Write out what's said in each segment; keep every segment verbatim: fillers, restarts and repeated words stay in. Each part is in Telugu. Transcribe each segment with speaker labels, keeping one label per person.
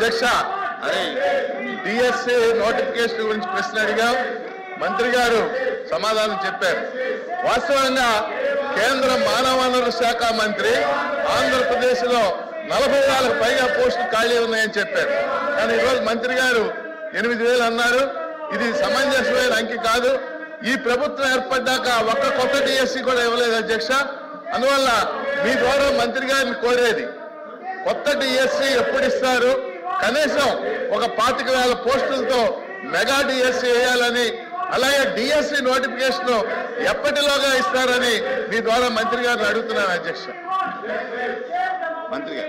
Speaker 1: అధ్యక్ష డిఎస్సి నోటిఫికేషన్ గురించి ప్రశ్న అడిగా మంత్రి గారు సమాధానం చెప్పారు. వాస్తవంగా కేంద్ర మానవ వనరుల శాఖ మంత్రి ఆంధ్రప్రదేశ్ లో నలభై వేలకు పైగా పోస్టులు ఖాళీ ఉన్నాయని చెప్పారు. కానీ ఈరోజు మంత్రి గారు ఎనిమిది వేలు అన్నారు. ఇది సమంజసమైన అంకి కాదు. ఈ ప్రభుత్వం ఏర్పడ్డాక ఒక్క కొత్త డిఎస్సి కూడా ఇవ్వలేదు అధ్యక్ష. అందువల్ల మీ ద్వారా మంత్రి గారిని కోరేది కొత్త డిఎస్సి ఎప్పుడు ఇస్తారు, కనీసం ఒక పాతిక వేల పోస్టులతో మెగా డిఎస్సి వేయాలని, అలాగే డిఎస్సి నోటిఫికేషన్ ఎప్పటిలోగా ఇస్తారని మీ ద్వారా మంత్రి గారిని అడుగుతున్నాను అధ్యక్ష. మంత్రి గారు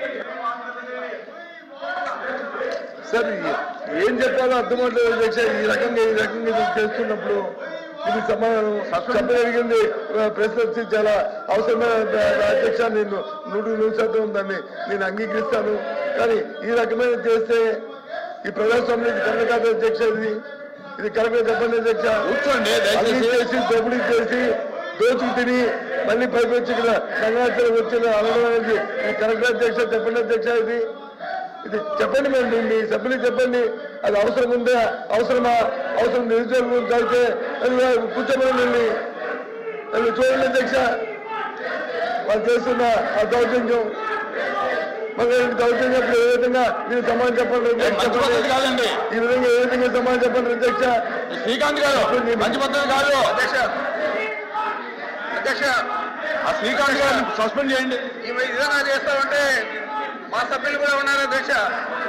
Speaker 2: సార్ ఏం చెప్పాలో అర్థమవుతుంది అధ్యక్ష. ఈ రకంగా ఈ రకంగా ఇది చేస్తున్నప్పుడు ఇది సమాధానం చెప్పగలిగింది ప్రశ్న వచ్చి చాలా అవసరమైన అధ్యక్ష. నేను నూటికి నూరు శాతం దాన్ని నేను అంగీకరిస్తాను. కానీ ఈ రకమైన చేస్తే ఈ ప్రజాస్వామ్యం కరెక్ట్ కాదు అధ్యక్ష. ఇది ఇది కరెక్ట్ చెప్పండి అధ్యక్ష.
Speaker 1: కూర్చోండి
Speaker 2: చేసి డబ్బులు చేసి దోచుకు తిని మళ్ళీ పైకి వచ్చి ఇక్కడ సంఘాచరణ వచ్చిన అనడం అనేది ఇది కరెక్ట్ అధ్యక్ష. చెప్పండి అధ్యక్ష. ఇది ఇది చెప్పండి మేము మీ సభ్యులు చెప్పండి. అది అవసరం ఉందా, అవసరమా, అవసరం నిరుద్యోగం గురించి అయితే కూర్చోమని వెళ్ళి వెళ్ళి చూడండి అధ్యక్ష. వాళ్ళు చేస్తున్న ఆ దౌర్జన్యం మళ్ళీ దౌర్జన్యం ఏ విధంగా మీరు సమాధానం చెప్పండి
Speaker 1: కాదండి.
Speaker 2: ఈ విధంగా ఏ విధంగా సమాధానం చెప్పండి అధ్యక్ష.
Speaker 1: శ్రీకాంత్ గారు మంచి పద్ధతి కాదు అధ్యక్ష. అధ్యక్ష ఆ శ్రీకాంత్ గారిని సస్పెండ్ చేయండి.
Speaker 3: ఈ విధంగా చేస్తామంటే మా సభ్యులు కూడా ఉన్నారు అధ్యక్ష.